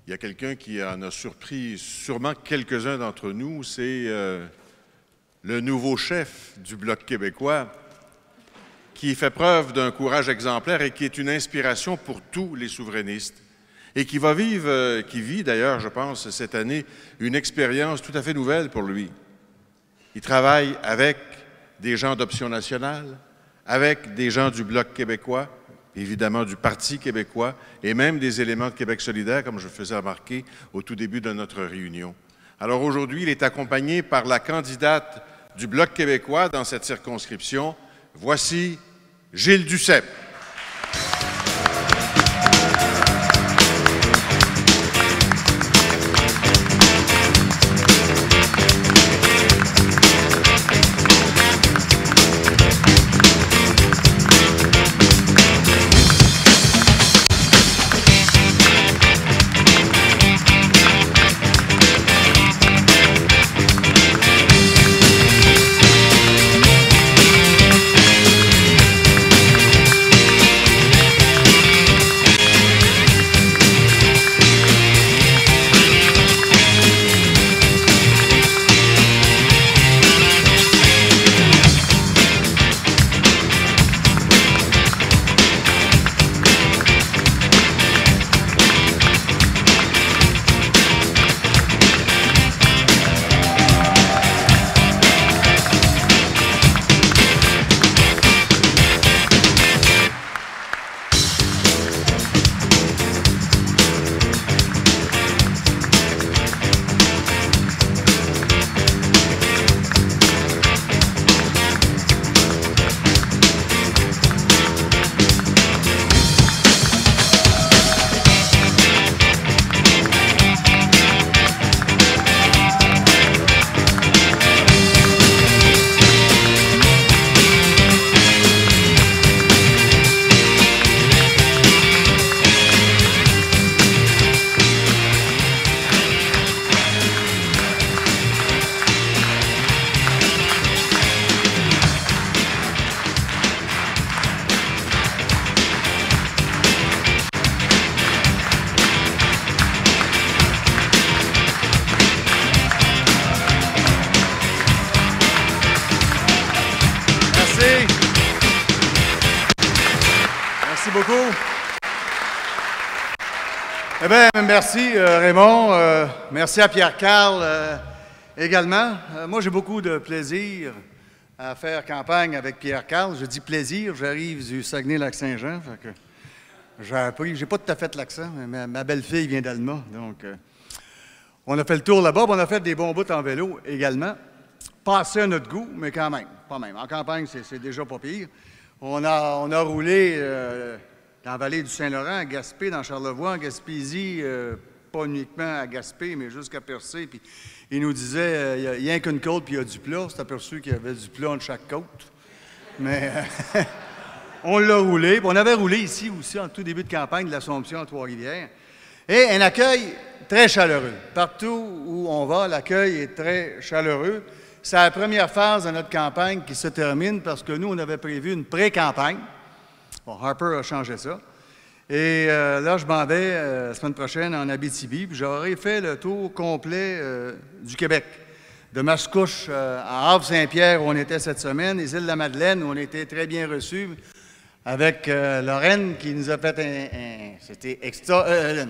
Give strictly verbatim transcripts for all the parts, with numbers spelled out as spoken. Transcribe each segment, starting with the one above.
il y a quelqu'un qui en a surpris sûrement quelques-uns d'entre nous, c'est euh, le nouveau chef du Bloc québécois, qui fait preuve d'un courage exemplaire et qui est une inspiration pour tous les souverainistes, et qui va vivre, euh, qui vit d'ailleurs, je pense, cette année, une expérience tout à fait nouvelle pour lui. Il travaille avec des gens d'Option nationale, avec des gens du Bloc québécois, évidemment du Parti québécois, et même des éléments de Québec solidaire, comme je faisais remarquer au tout début de notre réunion. Alors aujourd'hui, il est accompagné par la candidate du Bloc québécois dans cette circonscription. Voici Gilles Duceppe. Merci beaucoup. Eh bien, merci euh, Raymond. Euh, merci à Pierre-Carl euh, également. Euh, moi, j'ai beaucoup de plaisir à faire campagne avec Pierre-Carl. Je dis plaisir, j'arrive du Saguenay-Lac-Saint-Jean. J'ai appris, j'ai pas tout à fait l'accent, mais ma, ma belle-fille vient d'Alma. Donc, euh, on a fait le tour là-bas, on a fait des bons bouts en vélo également. Pas assez à notre goût, mais quand même, pas même. En campagne, c'est déjà pas pire. On a, on a roulé euh, dans la vallée du Saint-Laurent, à Gaspé, dans Charlevoix, en Gaspésie, euh, pas uniquement à Gaspé, mais jusqu'à Percé. Puis il nous disait, euh, il y a rien qu'une côte, puis il y a du plat. C'est aperçu qu'il y avait du plat entre chaque côte. Mais euh, on l'a roulé. Puis on avait roulé ici aussi, en tout début de campagne, de l'Assomption à Trois-Rivières. Et un accueil très chaleureux. Partout où on va, l'accueil est très chaleureux. C'est la première phase de notre campagne qui se termine parce que nous, on avait prévu une pré-campagne. Bon, Harper a changé ça. Et euh, là, je m'en vais euh, la semaine prochaine en Abitibi, puis j'aurai fait le tour complet euh, du Québec. De Mascouche euh, à Havre-Saint-Pierre, où on était cette semaine, les îles de la Madeleine, où on était très bien reçus, avec euh, Lorraine qui nous a fait un... un c'était extra... Euh,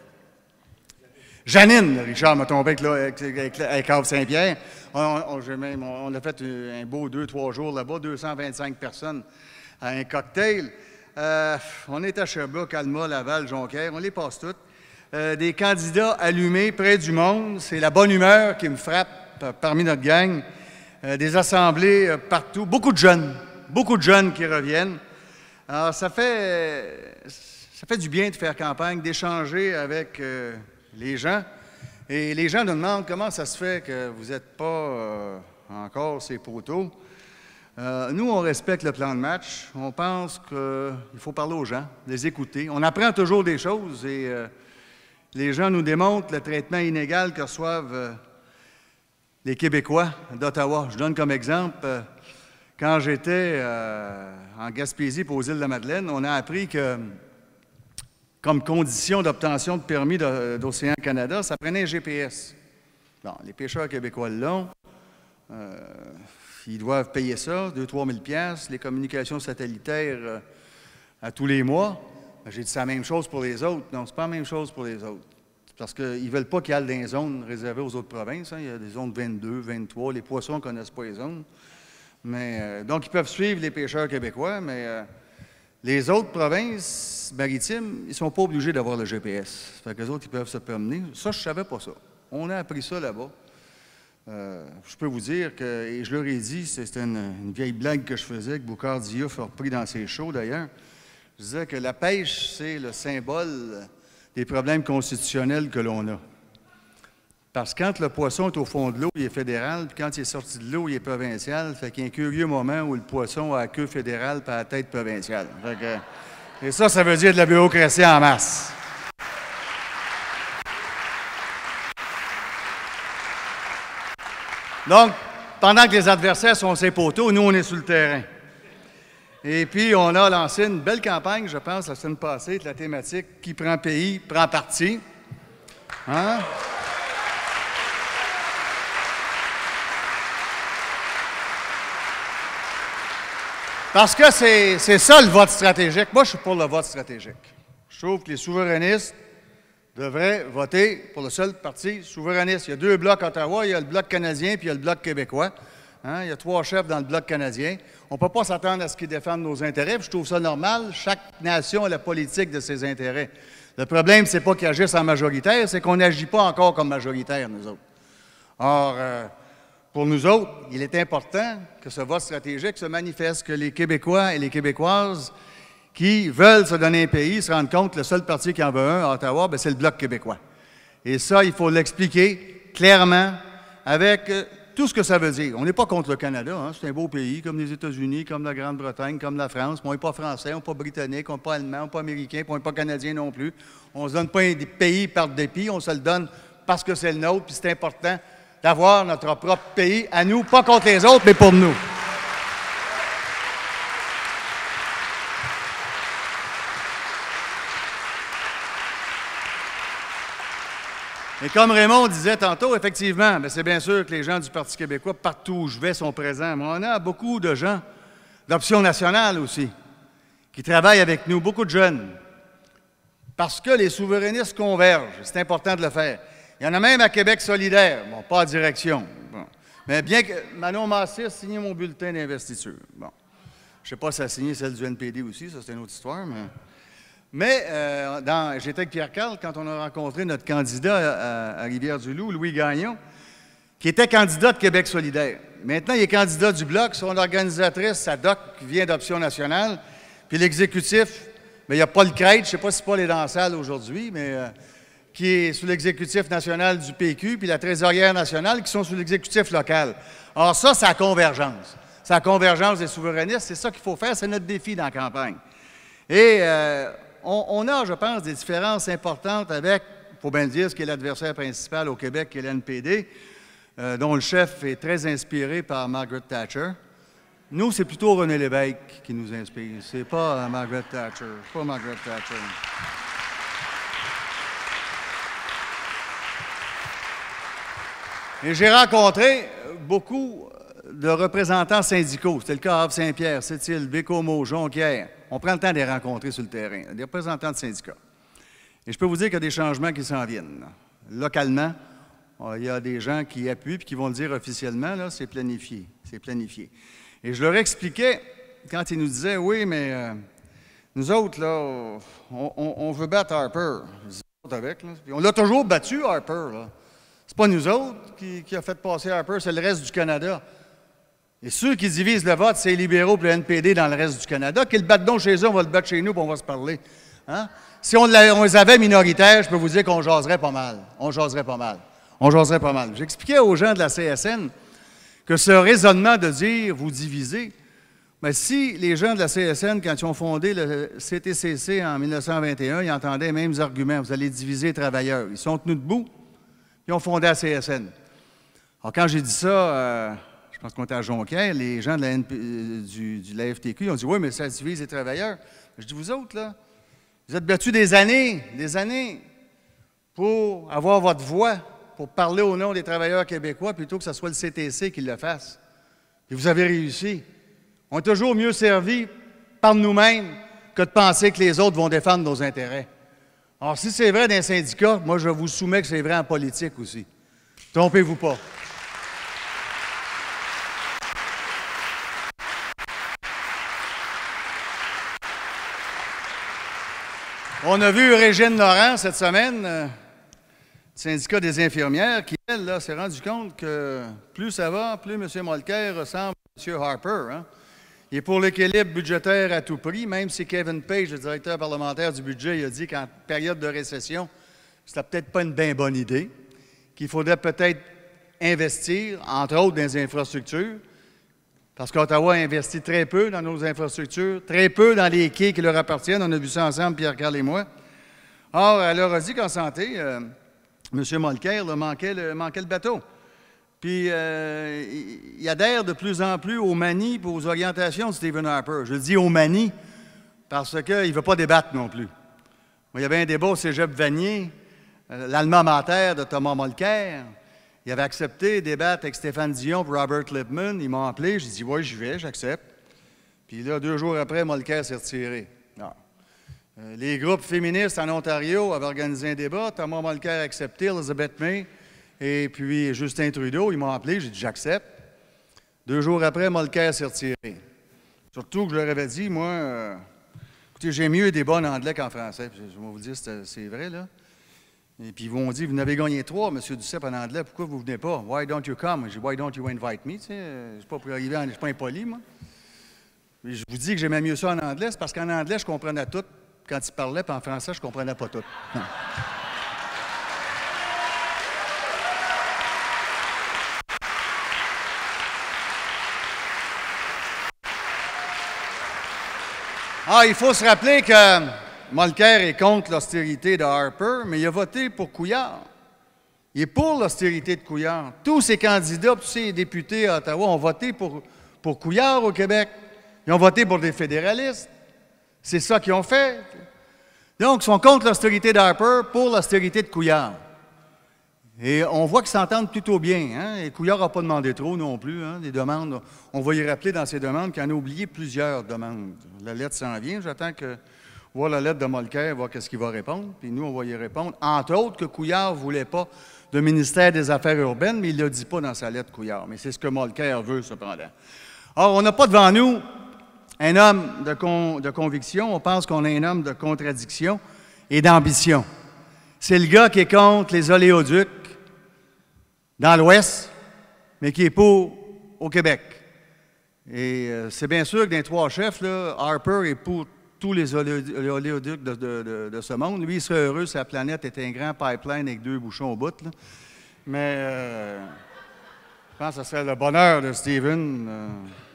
Janine, Richard m'a tombé avec, avec, avec, avec Havre-Saint-Pierre. On, on, même, on a fait un beau deux, trois jours là-bas, deux cent vingt-cinq personnes à un cocktail. Euh, on est à Sherbrooke, Alma, Laval, Jonquière, on les passe toutes. Euh, des candidats allumés près du monde, c'est la bonne humeur qui me frappe euh, parmi notre gang. Euh, des assemblées euh, partout, beaucoup de jeunes, beaucoup de jeunes qui reviennent. Alors, ça fait, ça fait du bien de faire campagne, d'échanger avec euh, les gens. Et les gens nous demandent comment ça se fait que vous n'êtes pas euh, encore ces poteaux. Euh, nous, on respecte le plan de match. On pense qu'il faut parler aux gens, les écouter. On apprend toujours des choses et euh, les gens nous démontrent le traitement inégal que reçoivent euh, les Québécois d'Ottawa. Je donne comme exemple, euh, quand j'étais euh, en Gaspésie pour aux îles de la Madeleine, on a appris que comme condition d'obtention de permis d'Océan Canada, ça prenait un G P S. Bon, les pêcheurs québécois l'ont. Euh, ils doivent payer ça, deux à trois mille piastres, les communications satellitaires euh, à tous les mois. J'ai dit c'est la même chose pour les autres. Non, c'est pas la même chose pour les autres. Parce qu'ils ne veulent pas qu'il y ait des zones réservées aux autres provinces. Hein. Il y a des zones vingt-deux, vingt-trois. Les poissons ne connaissent pas les zones. Mais, euh, donc, ils peuvent suivre les pêcheurs québécois, mais euh, les autres provinces maritimes, ils ne sont pas obligés d'avoir le G P S. Fait que les autres, ils peuvent se promener. Ça, je ne savais pas ça. On a appris ça là-bas. Euh, je peux vous dire que, et je leur ai dit, c'était une, une vieille blague que je faisais, que Boucard Diouf a repris dans ses shows d'ailleurs. Je disais que la pêche, c'est le symbole des problèmes constitutionnels que l'on a. Parce que quand le poisson est au fond de l'eau, il est fédéral, puis quand il est sorti de l'eau, il est provincial. Fait qu'il y a un curieux moment où le poisson a la queue fédérale et la tête provinciale. Fait que, et ça, ça veut dire de la bureaucratie en masse. Donc, pendant que les adversaires sont ses poteaux, nous, on est sur le terrain. Et puis, on a lancé une belle campagne, je pense, la semaine passée, de la thématique « Qui prend pays, prend parti ». Hein? Parce que c'est ça le vote stratégique. Moi, je suis pour le vote stratégique. Je trouve que les souverainistes devraient voter pour le seul parti souverainiste. Il y a deux blocs à Ottawa, il y a le bloc canadien puis il y a le bloc québécois. Hein? Il y a trois chefs dans le bloc canadien. On ne peut pas s'attendre à ce qu'ils défendent nos intérêts. Je trouve ça normal. Chaque nation a la politique de ses intérêts. Le problème, ce n'est pas qu'ils agissent en majoritaire, c'est qu'on n'agit pas encore comme majoritaire, nous autres. Or, euh, pour nous autres, il est important que ce vote stratégique se manifeste, que les Québécois et les Québécoises qui veulent se donner un pays se rendent compte que le seul parti qui en veut un à Ottawa, c'est le Bloc québécois. Et ça, il faut l'expliquer clairement avec euh, tout ce que ça veut dire. On n'est pas contre le Canada, hein, c'est un beau pays, comme les États-Unis, comme la Grande-Bretagne, comme la France. Mais on n'est pas français, on n'est pas britannique, on n'est pas allemand, on n'est pas américain, puis on n'est pas canadien non plus. On ne se donne pas un pays par dépit, on se le donne parce que c'est le nôtre, puis c'est important d'avoir notre propre pays à nous, pas contre les autres, mais pour nous. Et comme Raymond disait tantôt, effectivement, c'est bien sûr que les gens du Parti québécois, partout où je vais, sont présents. Mais on a beaucoup de gens d'Option nationale aussi, qui travaillent avec nous, beaucoup de jeunes, parce que les souverainistes convergent. C'est important de le faire. Il y en a même à Québec solidaire. Bon, pas en direction. Bon. Mais bien que Manon Massé a signé mon bulletin d'investiture. Bon. Je ne sais pas si elle a signé celle du N P D aussi, ça c'est une autre histoire, mais... Mais euh, j'étais avec Pierre Carl quand on a rencontré notre candidat à, à Rivière-du-Loup, Louis Gagnon, qui était candidat de Québec solidaire. Maintenant, il est candidat du Bloc. Son organisatrice, sa doc, vient d'Option nationale. Puis l'exécutif, bien, il n'y a pas le crête, je ne sais pas si Paul est dans la salle aujourd'hui, mais euh, qui est sous l'exécutif national du P Q, puis la trésorière nationale, qui sont sous l'exécutif local. Alors ça, c'est la convergence. C'est la convergence des souverainistes. C'est ça qu'il faut faire. C'est notre défi dans la campagne. Et... Euh, On, on a, je pense, des différences importantes avec, il faut bien le dire, ce qui est l'adversaire principal au Québec, qui est l'N P D, euh, dont le chef est très inspiré par Margaret Thatcher. Nous, c'est plutôt René Lévesque qui nous inspire. C'est pas euh, Margaret Thatcher. Pas Margaret Thatcher. Et j'ai rencontré beaucoup de représentants syndicaux. C'était le cas à Havre-Saint-Pierre, Sept-Îles, Bécomo, Jonquière. On prend le temps de les rencontrer sur le terrain, des représentants de syndicats. Et je peux vous dire qu'il y a des changements qui s'en viennent. Là. Localement, il y a des gens qui appuient et qui vont le dire officiellement, là, c'est planifié, c'est planifié. Et je leur expliquais, quand ils nous disaient, oui, mais euh, nous autres, là, on, on, on veut battre Harper. Avec, là. On l'a toujours battu, Harper. Là. C'est pas nous autres qui, qui a fait passer Harper, c'est le reste du Canada. Et ceux qui divisent le vote, c'est les libéraux et le N P D dans le reste du Canada. Qu'ils le battent donc chez eux, on va le battre chez nous, puis on va se parler. Hein? Si on, on les avait minoritaires, je peux vous dire qu'on jaserait pas mal. On jaserait pas mal. On jaserait pas mal. J'expliquais aux gens de la C S N que ce raisonnement de dire « vous divisez », bien, si les gens de la C S N, quand ils ont fondé le C T C C en mille neuf cent vingt et un, ils entendaient les mêmes arguments. Vous allez diviser les travailleurs. Ils sont tenus debout, puis ils ont fondé la C S N. Alors, quand j'ai dit ça... Euh, je pense qu'on était à Jonquière, les gens de la, N P, du, du, de la F T Q ils ont dit « Oui, mais ça divise les travailleurs. » Je dis « Vous autres, là, Vous êtes battus des années, des années, pour avoir votre voix, pour parler au nom des travailleurs québécois, plutôt que ce soit le C T C qui le fasse. Et vous avez réussi. On est toujours mieux servi par nous-mêmes que de penser que les autres vont défendre nos intérêts. Alors, si c'est vrai dans les syndicats, moi, je vous soumets que c'est vrai en politique aussi. Trompez-vous pas. On a vu Régine Laurent cette semaine, euh, du syndicat des infirmières, qui, elle, là, s'est rendu compte que plus ça va, plus M. Molker ressemble à M. Harper. Hein? Il est pour l'équilibre budgétaire à tout prix, même si Kevin Page, le directeur parlementaire du budget, il a dit qu'en période de récession, c'était peut-être pas une bien bonne idée, qu'il faudrait peut-être investir, entre autres, dans les infrastructures, parce qu'Ottawa a investi très peu dans nos infrastructures, très peu dans les quais qui leur appartiennent. On a vu ça ensemble, Pierre-Carl et moi. Or, elle leur a dit qu'en santé, euh, M. Molker là, manquait, le, manquait le bateau. Puis, euh, il adhère de plus en plus aux manies et aux orientations de Stephen Harper. Je dis aux manies parce qu'il ne veut pas débattre non plus. Moi, il y avait un débat au cégep Vanier, euh, l'alma mater de Thomas Molker. Il avait accepté de débattre avec Stéphane Dion et Robert Lippman. Ils m'ont appelé. J'ai dit, oui, j'y vais, j'accepte. Puis là, deux jours après, Molker s'est retiré. Euh, les groupes féministes en Ontario avaient organisé un débat. Thomas Molker a accepté, Elizabeth May et puis Justin Trudeau. Ils m'ont appelé. J'ai dit, j'accepte. Deux jours après, Molker s'est retiré. Surtout que je leur avais dit, moi, euh, écoutez, j'ai mieux des débats en anglais qu'en français. Puis, je vais vous dire, c'est vrai, là. Et puis, ils vont dire, vous n'avez gagné trois, M. Duceppe, en anglais, pourquoi vous ne venez pas? Why don't you come? Je dis, why don't you invite me? Tu sais, je ne suis pas pour arriver, je ne suis pas impoli, moi. Et je vous dis que j'aimais mieux ça en anglais, c'est parce qu'en anglais, je comprenais tout quand ils parlaient, puis en français, je ne comprenais pas tout. Non. Ah, il faut se rappeler que Molker est contre l'austérité de Harper, mais il a voté pour Couillard. Il est pour l'austérité de Couillard. Tous ces candidats, tous ces députés à Ottawa ont voté pour, pour Couillard au Québec. Ils ont voté pour des fédéralistes. C'est ça qu'ils ont fait. Donc, ils sont contre l'austérité d'Harper, pour l'austérité de Couillard. Et on voit qu'ils s'entendent plutôt bien. Hein? Et Couillard n'a pas demandé trop non plus. Hein? Des demandes, on va y rappeler dans ses demandes qu'il en a oublié plusieurs demandes. La lettre s'en vient. J'attends que voir la lettre de Molker, voir qu'est-ce qu'il va répondre. Puis nous, on va y répondre. Entre autres, que Couillard ne voulait pas de ministère des Affaires urbaines, mais il ne le dit pas dans sa lettre, Couillard. Mais c'est ce que Molker veut, cependant. Or, on n'a pas devant nous un homme de, con, de conviction. On pense qu'on a un homme de contradiction et d'ambition. C'est le gars qui est contre les oléoducs dans l'Ouest, mais qui est pour au Québec. Et euh, c'est bien sûr que dans les trois chefs, là, Harper est pour tous les oléoducs de, de, de, de ce monde. Lui, il serait heureux si la planète était un grand pipeline avec deux bouchons au bout. Là. Mais euh, je pense que ce serait le bonheur de Stephen euh,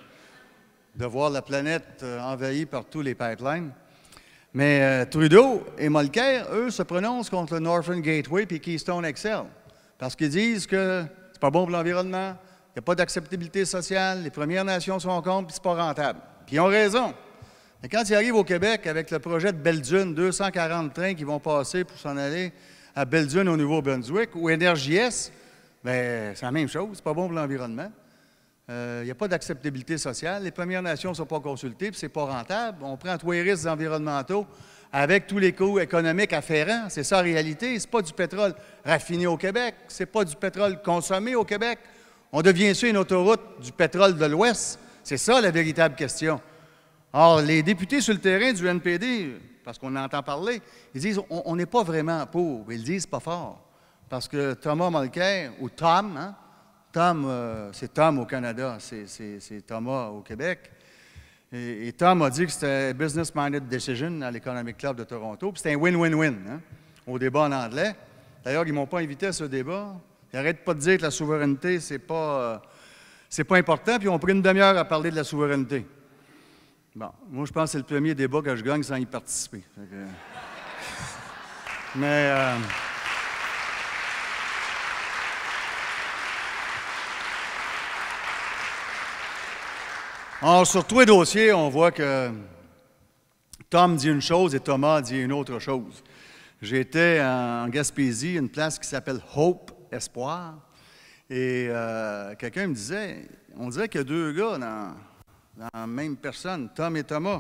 de voir la planète euh, envahie par tous les pipelines. Mais euh, Trudeau et Molker, eux, se prononcent contre le Northern Gateway et Keystone X L. Parce qu'ils disent que c'est pas bon pour l'environnement, il n'y a pas d'acceptabilité sociale, les Premières Nations sont contre, puis c'est pas rentable. Puis ils ont raison. Mais quand ils arrivent au Québec avec le projet de Belle-Dune, deux cent quarante trains qui vont passer pour s'en aller à Belle-Dune au Nouveau-Brunswick, ou Énergie-S, bien, c'est la même chose, c'est pas bon pour l'environnement. Euh, il n'y a pas d'acceptabilité sociale, les Premières Nations ne sont pas consultées, puis c'est pas rentable. On prend tous les risques environnementaux avec tous les coûts économiques afférents. C'est ça la réalité. C'est pas du pétrole raffiné au Québec, c'est pas du pétrole consommé au Québec. On devient ça une autoroute du pétrole de l'Ouest. C'est ça la véritable question. Or, les députés sur le terrain du N P D, parce qu'on entend parler, ils disent on n'est pas vraiment pour. Ils le disent pas fort. Parce que Thomas Molker, ou Tom, hein? Tom, euh, c'est Tom au Canada, c'est Thomas au Québec. Et, et Tom a dit que c'était business-minded decision à l'Economic Club de Toronto, puis c'était un win-win-win hein, au débat en anglais. D'ailleurs, ils ne m'ont pas invité à ce débat. Ils n'arrêtent pas de dire que la souveraineté, c'est pas, euh, c'est pas important, puis on a pris une demi-heure à parler de la souveraineté. Bon, moi, je pense que c'est le premier débat que je gagne sans y participer. Que... Mais... Euh... Alors, sur tous les dossiers, on voit que Tom dit une chose et Thomas dit une autre chose. J'étais en Gaspésie, une place qui s'appelle Hope, Espoir, et euh, quelqu'un me disait, on dirait qu'il y a deux gars dans, dans la même personne, Tom et Thomas.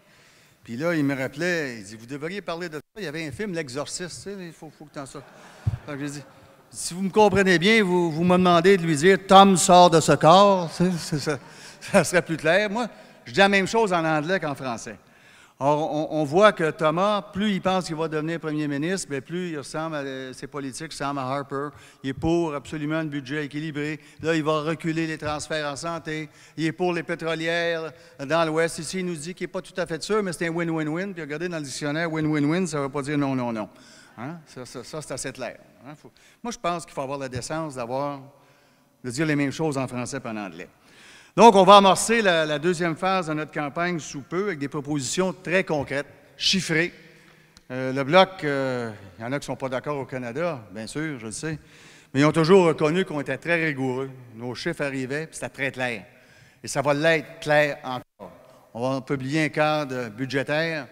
Puis là, il me rappelait, il dit, vous devriez parler de ça. Il y avait un film, L'Exorciste, tu sais, il faut, faut que tu en sortes. Donc, j'ai dit, si vous me comprenez bien, vous, vous me demandez de lui dire, Tom sort de ce corps, c'est, c'est, ça, ça serait plus clair. Moi, je dis la même chose en anglais qu'en français. Or, on, on voit que Thomas, plus il pense qu'il va devenir premier ministre, bien, plus il ressemble à ses politiques, ressemble à Harper. Il est pour absolument un budget équilibré. Là, il va reculer les transferts en santé. Il est pour les pétrolières dans l'Ouest. Ici, il nous dit qu'il n'est pas tout à fait sûr, mais c'est un win-win-win. Puis regardez dans le dictionnaire, win-win-win, ça ne veut pas dire non, non, non. Hein? Ça, ça, ça c'est assez clair. Hein? Faut... Moi, je pense qu'il faut avoir la décence d'avoir, de dire les mêmes choses en français et en anglais. Donc, on va amorcer la, la deuxième phase de notre campagne sous peu avec des propositions très concrètes, chiffrées. Euh, le Bloc, euh, il y en a qui ne sont pas d'accord au Canada, bien sûr, je le sais, mais ils ont toujours reconnu qu'on était très rigoureux. Nos chiffres arrivaient, puis c'était très clair. Et ça va l'être clair encore. On va publier un cadre budgétaire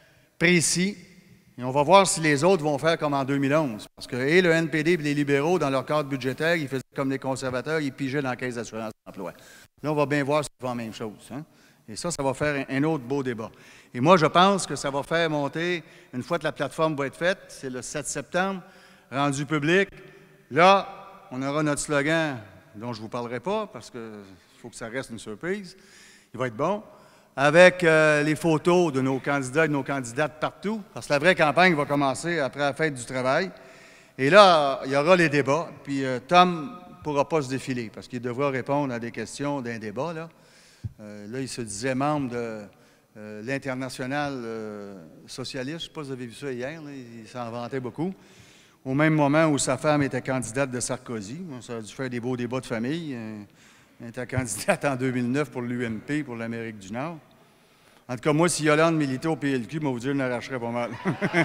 précis, et on va voir si les autres vont faire comme en deux mille onze. Parce que et le N P D et les libéraux, dans leur cadre budgétaire, ils faisaient comme les conservateurs, ils pigeaient dans la Caisse d'assurance d'emploi. Là, on va bien voir si ils font la même chose. Hein? Et ça, ça va faire un, un autre beau débat. Et moi, je pense que ça va faire monter, une fois que la plateforme va être faite, c'est le sept septembre, rendu public. Là, on aura notre slogan, dont je ne vous parlerai pas, parce qu'il faut que ça reste une surprise. Il va être bon. Avec euh, les photos de nos candidats et de nos candidates partout, parce que la vraie campagne va commencer après la fête du travail. Et là, il y aura les débats. Puis euh, Tom ne pourra pas se défiler, parce qu'il devra répondre à des questions d'un débat. Là, euh, là il se disait membre de euh, l'Internationale euh, socialiste. Je ne sais pas si vous avez vu ça hier. Là, il s'en vantait beaucoup. Au même moment où sa femme était candidate de Sarkozy. Ça a dû faire des beaux débats de famille. Euh, Elle était candidate en deux mille neuf pour l'U M P, pour l'Amérique du Nord. En tout cas, moi, si Yolande militait au P L Q, moi, vous dire, je l'arracherais pas mal.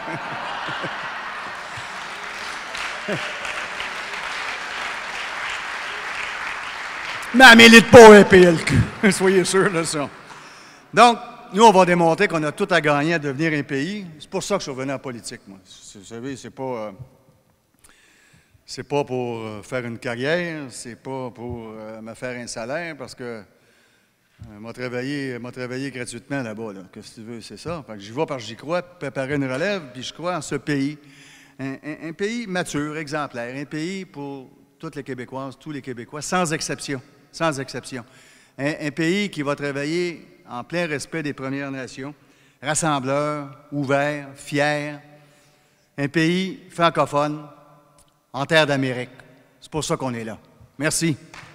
Mais elle ne milite pas au P L Q, soyez sûrs de ça. Donc, nous, on va démontrer qu'on a tout à gagner à devenir un pays. C'est pour ça que je suis revenu en politique, moi. Vous savez, c'est pas... Euh, C'est pas pour euh, faire une carrière, c'est pas pour euh, me faire un salaire, parce que euh, m'a travaillé, m'a travaillé gratuitement là-bas. Là. Qu'est-ce que tu veux, c'est ça. Fait que j'y vais parce que j'y crois, préparer une relève, puis je crois en ce pays. Un, un, un pays mature, exemplaire, un pays pour toutes les Québécoises, tous les Québécois, sans exception, sans exception. Un, un pays qui va travailler en plein respect des Premières Nations, rassembleur, ouvert, fier. Un pays francophone, en terre d'Amérique. C'est pour ça qu'on est là. Merci.